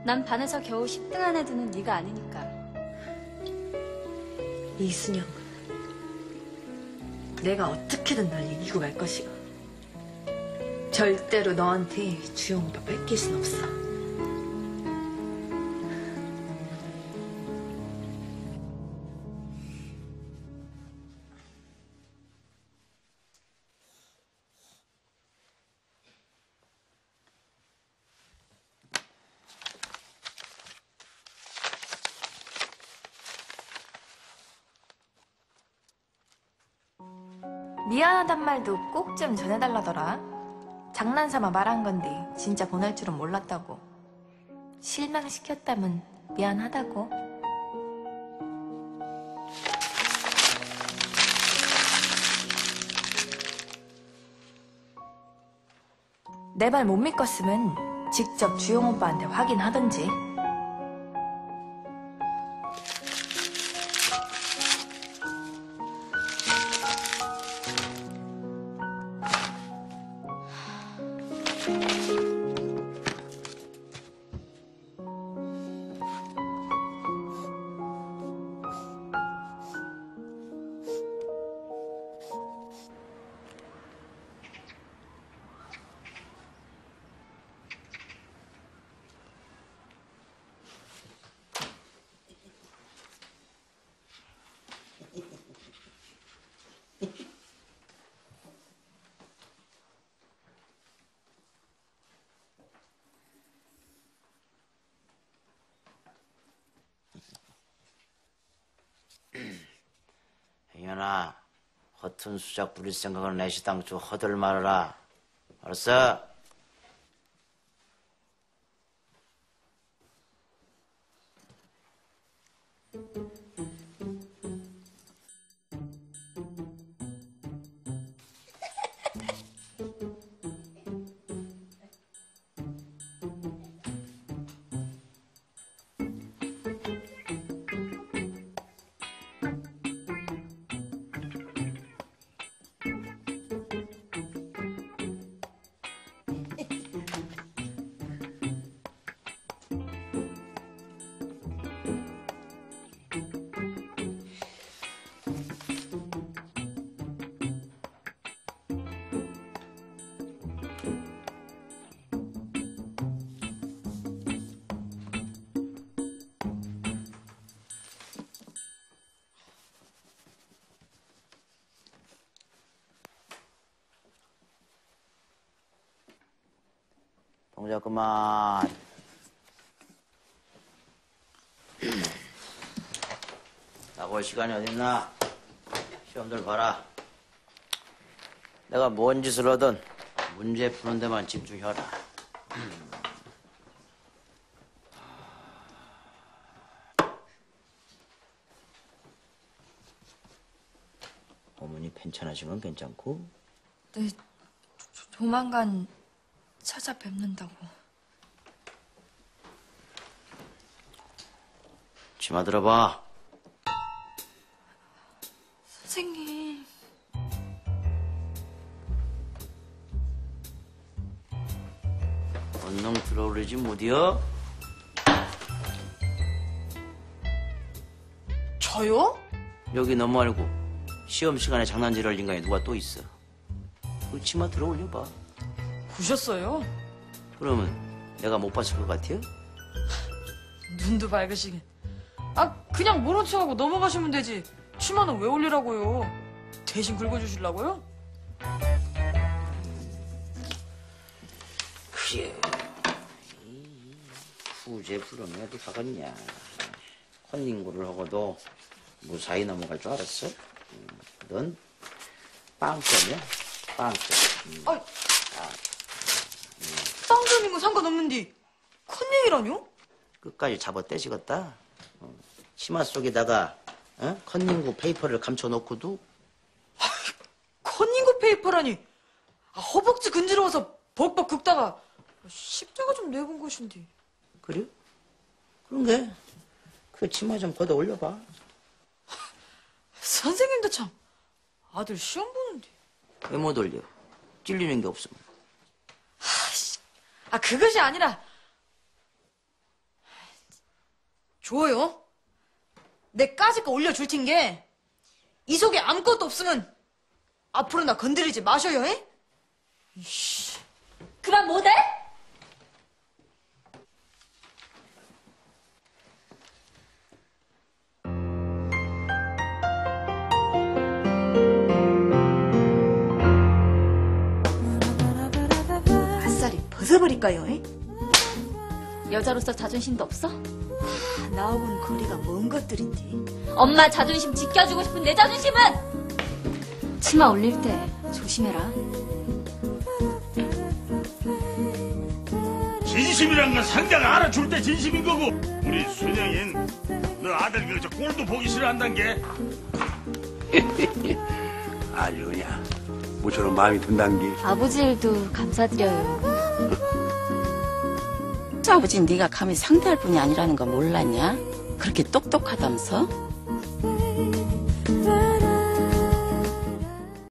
난 반에서 겨우 10등 안에 드는 네가 아니니까. 이순영, 내가 어떻게든 널 이기고 말 것이야. 절대로 너한테 주영 오빠 뺏길 순 없어. 미안하단 말도 꼭 좀 전해달라더라. 장난삼아 말한 건데 진짜 보낼 줄은 몰랐다고. 실망시켰다면 미안하다고. 내 말 못 믿겠으면 직접 주영 오빠한테 확인하던지. 혜연아, 허튼 수작 부릴 생각은 내시당초 허들 말아라. 알았어? 동작 그만. 나올 시간이 어딨나? 시험들 봐라. 내가 뭔 짓을 하든 문제 푸는 데만 집중해라. 어머니 괜찮으시면 괜찮고? 네, 조만간 찾아뵙는다고. 치마 들어봐. 선생님. 얼른 들어오려지 못이여? 저요? 여기 너 말고 시험 시간에 장난질 할 인간이 누가 또 있어. 그 치마 들어 올려봐. 보셨어요? 그러면 내가 못 봤을 것 같아요? 눈도 밝으시게. 아, 그냥 모른 척하고 넘어가시면 되지. 치마는 왜 올리라고요? 대신 긁어주시려고요? 그래. 후제 부르면 가겠냐. 컨닝구를 하고도 무사히 넘어갈 줄 알았어? 넌 빵점이야, 빵점. 아, 빵점인 건 상관없는데 컨닝이라뇨? 끝까지 잡아 떼시겠다. 치마 속에다가 컨닝구 페이퍼를 감춰놓고도. 컨닝구 페이퍼라니. 아, 허벅지 근지러워서 벅벅 긁다가 십자가 좀 내본 것인데. 그래? 그런 게 그 치마 좀 걷어 올려봐. 선생님도 참 아들 시험 보는데. 왜 못 올려? 찔리는 게 없으면. 아, 그것이 아니라 줘요? 내 까짓 거 올려줄 텐게 이 속에 아무것도 없으면 앞으로 나 건드리지 마셔요, 해? 그만 못해? 아싸리 벗어버릴까요, 해? 여자로서 자존심도 없어? 나하고는 거리가 먼 것들인데. 엄마 자존심 지켜주고 싶은 내 자존심은! 치마 올릴 때 조심해라. 진심이란 건 상대가 알아줄 때 진심인 거고. 우리 순영이는 너 아들 그저 꼴도 보기 싫어한단 게. 아주 그냥 모처럼 마음이 든단 게. 아버지 일도 감사드려요. 아버지는 네가 감히 상대할 뿐이 아니라는 거 몰랐냐? 그렇게 똑똑하다면서?